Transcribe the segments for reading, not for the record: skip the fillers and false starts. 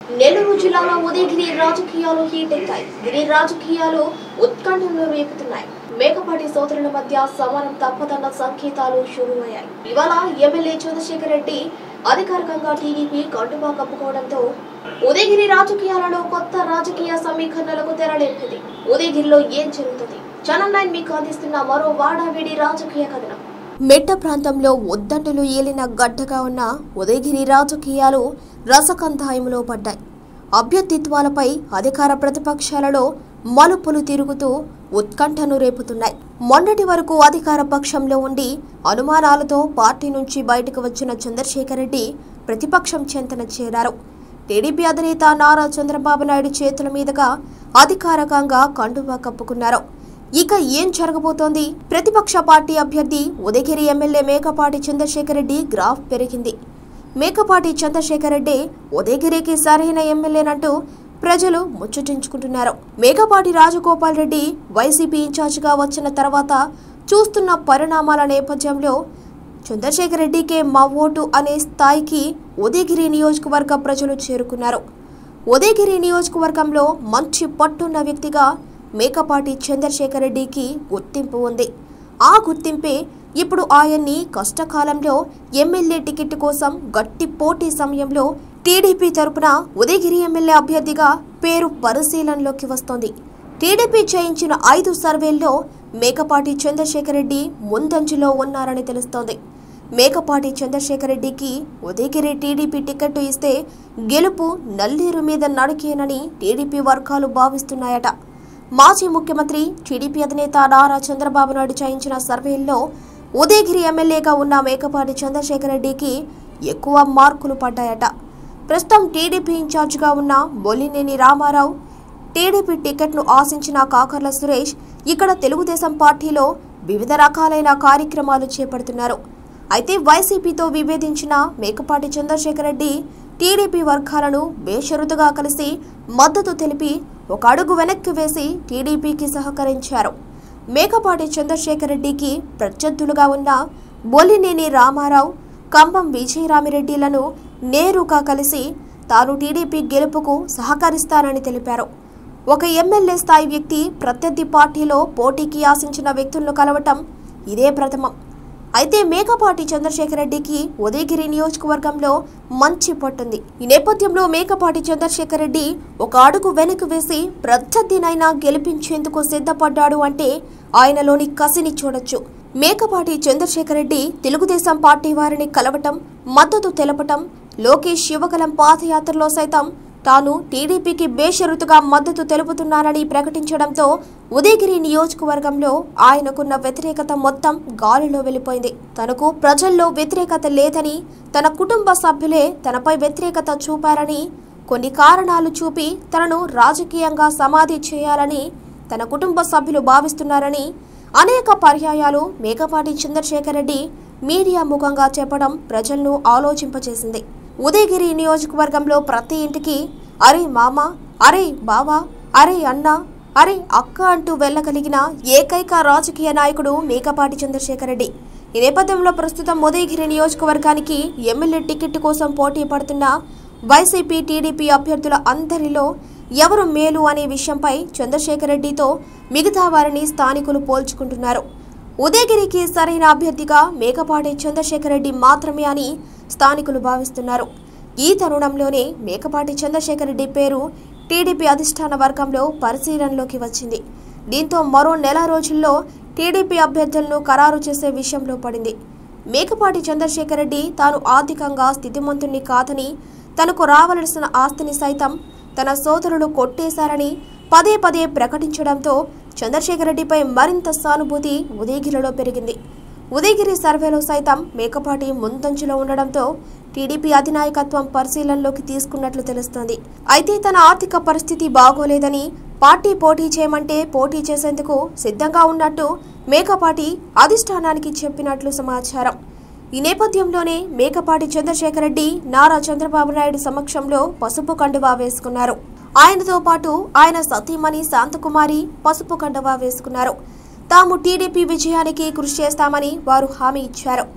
నెల్లూరు జిల్లాలో ఉదయగిరి రాజకీయాలు హీట్ ఎక్కాయి. గిరి రాజకీయాలు ఉత్కంఠను రేపుతున్నాయి. మేకపాటి సోదరుల మధ్య సమరం తప్పదన్న సంకేతాలు షురువయ్యాయి. ఇవాళ ఎమ్మెల్యే చంద్రశేఖర్ రెడ్డి అధికారికంగా టీడీపీ కండువా కప్పుకోవడంతో ఉదయగిరి రాజకీయాలలో కొత్త రాజకీయ సమీకరణలకు తెరలేపింది. ఉదయగిరిలో ఏం జరుగుతుంది? ఛానల్ 9 మీకు అందిస్తున్న మరో వాడావిడి రాజకీయ కథనం. మెట్ట ప్రాంతంలో ఉద్దండులు ఏలిన గడ్డగా ఉన్న ఉదయగిరి రాజకీయాలు రసకందాయంలో పడ్డాయి. అభ్యర్థిత్వాలపై అధికార ప్రతిపక్షాలలో మలుపులు తిరుగుతూ ఉత్కంఠను రేపుతున్నాయి. మొన్నటి వరకు అధికార పక్షంలో ఉండి అనుమానాలతో పార్టీ నుంచి బయటకు వచ్చిన చంద్రశేఖర్ రెడ్డి ప్రతిపక్షం చెంతన చేరారు. టీడీపీ అధినేత నారా చంద్రబాబు నాయుడు చేతుల మీదుగా అధికారికంగా కండువా కప్పుకున్నారు. ఇక ఏం జరగబోతోంది? ప్రతిపక్ష పార్టీ అభ్యర్థి ఉదయగిరి ఎమ్మెల్యే మేకపాటి చంద్రశేఖర్ రెడ్డి గ్రాఫ్ పెరిగింది. మేకపాటి చంద్రశేఖర్ రెడ్డి ఉదయగిరికి సరైన ఎమ్మెల్యేనంటూ ప్రజలు ముచ్చటించుకుంటున్నారు. మేకపాటి రాజగోపాల్ రెడ్డి వైసీపీ ఇన్ఛార్జిగా వచ్చిన తర్వాత చూస్తున్న పరిణామాల నేపథ్యంలో చంద్రశేఖర్ రెడ్డికే మా ఓటు అనే స్థాయికి ఉదయగిరి నియోజకవర్గ ప్రజలు చేరుకున్నారు. ఉదయగిరి నియోజకవర్గంలో మంచి పట్టున్న వ్యక్తిగా మేకపాటి చంద్రశేఖర్ రెడ్డికి గుర్తింపు ఉంది. ఆ గుర్తింపే ఇప్పుడు ఆయన్ని కష్టకాలంలో ఎమ్మెల్యే టికెట్ కోసం గట్టి పోటీ సమయంలో టీడీపీ తరపున ఉదయగిరి ఎమ్మెల్యే అభ్యర్థిగా పేరు పరిశీలనలోకి వస్తోంది. టీడీపీ చేయించిన 5 సర్వేల్లో మేకపాటి చంద్రశేఖర్ రెడ్డి ముందంజలో ఉన్నారని తెలుస్తోంది. మేకపాటి చంద్రశేఖర్ రెడ్డికి ఉదయగిరి టీడీపీ టికెట్ ఇస్తే గెలుపు నల్లేరు మీద నడికేనని టీడీపీ వర్గాలు భావిస్తున్నాయట. మాజీ ముఖ్యమంత్రి టీడీపీ అధినేత నారా చంద్రబాబు నాయుడు చేయించిన సర్వేల్లో ఉదయగిరి ఎమ్మెల్యేగా ఉన్న మేకపాటి చంద్రశేఖర్ రెడ్డికి ఎక్కువ మార్కులు పడ్డాయట. ప్రస్తుతం టీడీపీ ఇన్ఛార్జిగా ఉన్న బొలినేని రామారావు టీడీపీ టికెట్ను ఆశించిన కాకర్ల సురేష్ ఇక్కడ తెలుగుదేశం పార్టీలో వివిధ రకాలైన కార్యక్రమాలు చేపడుతున్నారు. అయితే వైసీపీతో విభేదించిన మేకపాటి చంద్రశేఖర్ రెడ్డి టీడీపీ వర్గాలను బేషరతుగా కలిసి మద్దతు తెలిపి ఒక అడుగు వెనక్కి వేసి టీడీపీకి సహకరించారు. మేకపాటి చంద్రశేఖర్ రెడ్డికి ప్రత్యర్థులుగా ఉన్న బొలినేని రామారావు, కంభం విజయరామిరెడ్డిలను నేరుగా కలిసి తాను టీడీపీ గెలుపుకు సహకరిస్తానని తెలిపారు. ఒక ఎమ్మెల్యే స్థాయి వ్యక్తి ప్రత్యర్థి పార్టీలో పోటీకి ఆశించిన వ్యక్తులను కలవటం ఇదే ప్రథమం. అయితే మేకపాటి చంద్రశేఖర్ రెడ్డికి ఉదయగిరి నియోజకవర్గంలో మంచి పట్టుంది. ఈ నేపథ్యంలో మేకపాటి చంద్రశేఖర్ రెడ్డి ఒక అడుగు వెనక్కి వేసి ప్రత్యర్థినైనా గెలిపించేందుకు సిద్ధపడ్డాడు అంటే ఆయనలోని కసిని చూడొచ్చు. మేకపాటి చంద్రశేఖర్ రెడ్డి తెలుగుదేశం పార్టీ వారిని కలవటం, మద్దతు తెలపటం, లోకేష్ యువగలం పాదయాత్రలో సైతం తాను టీడీపీకి బేషరతుగా మద్దతు తెలుపుతున్నానని ప్రకటించడంతో ఉదయగిరి నియోజకవర్గంలో ఆయనకున్న వ్యతిరేకత మొత్తం గాలిలో వెళ్లిపోయింది. తనకు ప్రజల్లో వ్యతిరేకత లేదని, తన కుటుంబ సభ్యులే తనపై వ్యతిరేకత చూపారని, కొన్ని కారణాలు చూపి తనను రాజకీయంగా సమాధి చేయాలని తన కుటుంబ సభ్యులు భావిస్తున్నారని అనేక పర్యాయాలు మేకపాటి చంద్రశేఖర్ రెడ్డి మీడియా ముఖంగా చెప్పడం ప్రజలను ఆలోచింపచేసింది. ఉదయగిరి నియోజకవర్గంలో ప్రతి ఇంటికి అరే మామ, అరే బావా, అరే అన్న, అరే అక్క అంటూ వెళ్ళగలిగిన ఏకైక రాజకీయ నాయకుడు మేకపాటి చంద్రశేఖర్ రెడ్డి. ఈ నేపథ్యంలో ప్రస్తుతం ఉదయగిరి నియోజకవర్గానికి ఎమ్మెల్యే టికెట్ కోసం పోటీ పడుతున్న వైసీపీ, టీడీపీ అభ్యర్థుల అందరిలో ఎవరు మేలు అనే విషయంపై చంద్రశేఖర్ రెడ్డితో మిగతా వారిని స్థానికులు పోల్చుకుంటున్నారు. ఉదయగిరికి సరైన అభ్యర్థిగా మేకపాటి చంద్రశేఖర్ రెడ్డి మాత్రమే అని స్థానికులు భావిస్తున్నారు. ఈ తరుణంలోనే మేకపాటి చంద్రశేఖర్ రెడ్డి పేరు టీడీపీ అధిష్టాన వర్గంలో పరిశీలనలోకి వచ్చింది. దీంతో మరో నెల రోజుల్లో టీడీపీ అభ్యర్థులను ఖరారు చేసే విషయంలో పడింది. మేకపాటి చంద్రశేఖర్ రెడ్డి తాను ఆర్థికంగా స్థితిమంతుణ్ణి కాదని, తనకు రావాల్సిన ఆస్తిని సైతం తన సోదరులు కొట్టేశారని పదే పదే ప్రకటించడంతో చంద్రశేఖర్ రెడ్డిపై మరింత సానుభూతి ఉదయగిరిలో పెరిగింది. ఉదయగిరి సర్వేలో సైతం మేకపాటి ముందంజలో ఉండడంతో టీడీపీ అధినాయకత్వం పరిశీలనలోకి తీసుకున్నట్లు తెలుస్తోంది. అయితే తన ఆర్థిక పరిస్థితి బాగోలేదని, పార్టీ పోటీ చేయమంటే పోటీ చేసేందుకు సిద్ధంగా ఉన్నట్టు మేకపాటి అధిష్టానానికి చెప్పినట్లు సమాచారం. ఈ నేపథ్యంలోనే మేకపాటి చంద్రశేఖర్ రెడ్డి నారా చంద్రబాబు నాయుడు సమక్షంలో పసుపు కండువా వేసుకున్నారు. ఆయనతో పాటు ఆయన సతీమణి శాంతకుమారి పసుపు కండువా వేసుకున్నారు. తాము టీడీపీ విజయానికి కృషి చేస్తామని వారు హామీ ఇచ్చారు.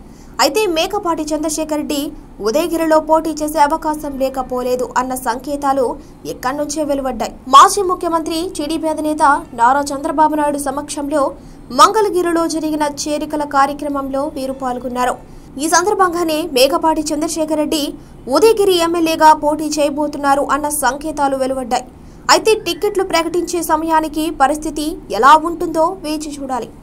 అయితే మేకపాటి చంద్రశేఖర్ రెడ్డి ఉదయగిరిలో పోటీ చేసే అవకాశం లేకపోలేదు అన్న సంకేతాలు ఎక్కడి నుంచే వెలువడ్డాయి. మాజీ ముఖ్యమంత్రి టీడీపీ అధినేత నారా చంద్రబాబు నాయుడు సమక్షంలో మంగళగిరిలో జరిగిన చేరికల కార్యక్రమంలో వీరు పాల్గొన్నారు. ఈ సందర్భంగానే మేకపాటి చంద్రశేఖర్ రెడ్డి ఉదయగిరి ఎమ్మెల్యేగా పోటీ చేయబోతున్నారు అన్న సంకేతాలు వెలువడ్డాయి. అయితే టిక్కెట్లు ప్రకటించే సమయానికి పరిస్థితి ఎలా ఉంటుందో వేచి చూడాలి.